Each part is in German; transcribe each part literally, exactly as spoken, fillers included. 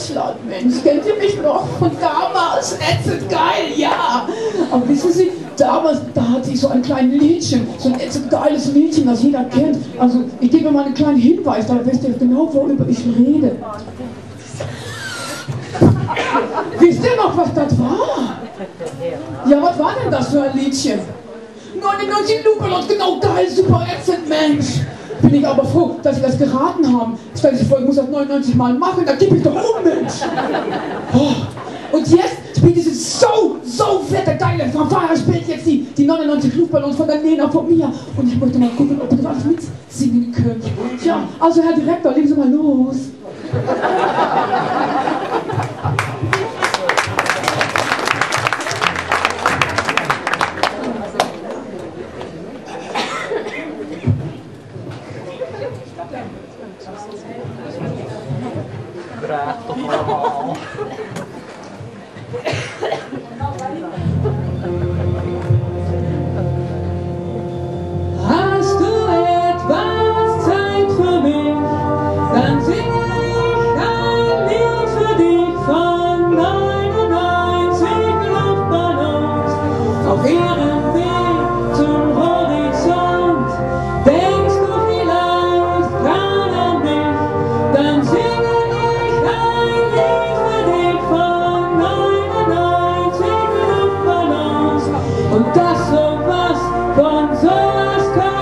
Deutschland, Mensch. Kennt ihr mich noch von damals? Ätzend geil, ja. Aber wissen Sie, damals, da hatte ich so ein kleines Liedchen, so ein ätzend geiles Liedchen, das jeder kennt. Also, ich gebe mal einen kleinen Hinweis, da wisst ihr genau, worüber ich rede. Wisst ihr noch, was das war? Ja, was war denn das für ein Liedchen? neunundneunzig Luftballons, genau, geil, super ätzend, Mensch. Bin ich aber froh, dass Sie das geraten haben. Stell sich vor, ich muss das neunundneunzig Mal machen, da gebe ich doch um, Mensch. Oh. Und jetzt spielt diese so, so fette, geile Fanfare, spielt jetzt die, die neunundneunzig Luftballons von der Nena von mir. Und ich möchte mal gucken, ob ihr das alles mitsingen könnt. Tja, also Herr Direktor, legen Sie mal los. Graag toch allemaal. Hast du etwas Zeit für mich, dann singe ich ein Lied für dich von neunundneunzig Luftballons auf ihrem Weg zum Horizont. Denkst du vielleicht gerade an mich, dann singe ich ein Lied für dich von neunundneunzig Luftballons und das sowas von sowas kommt.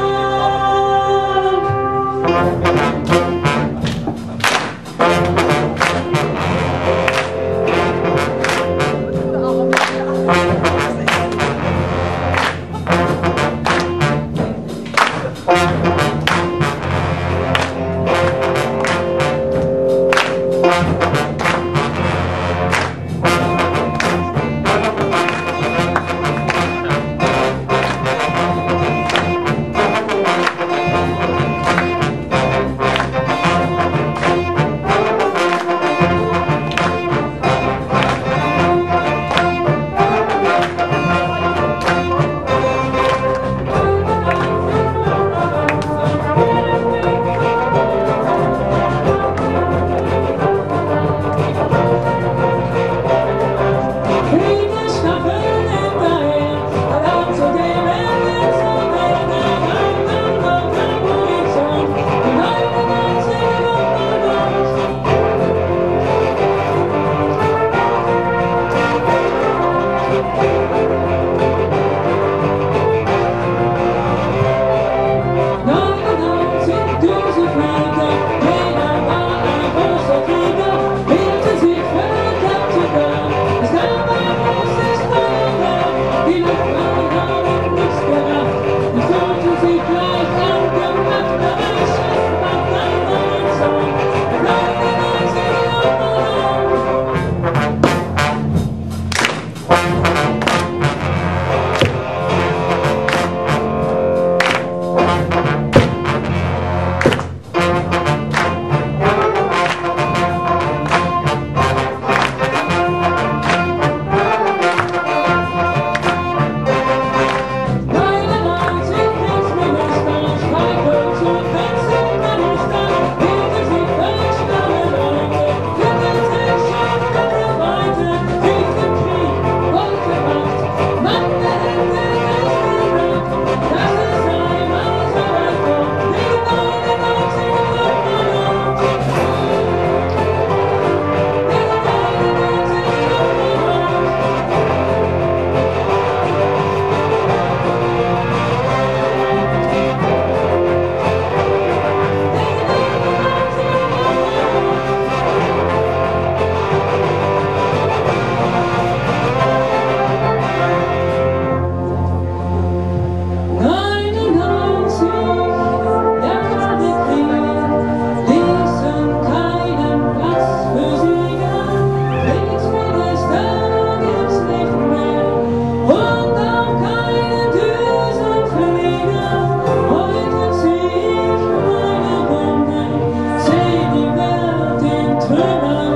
Never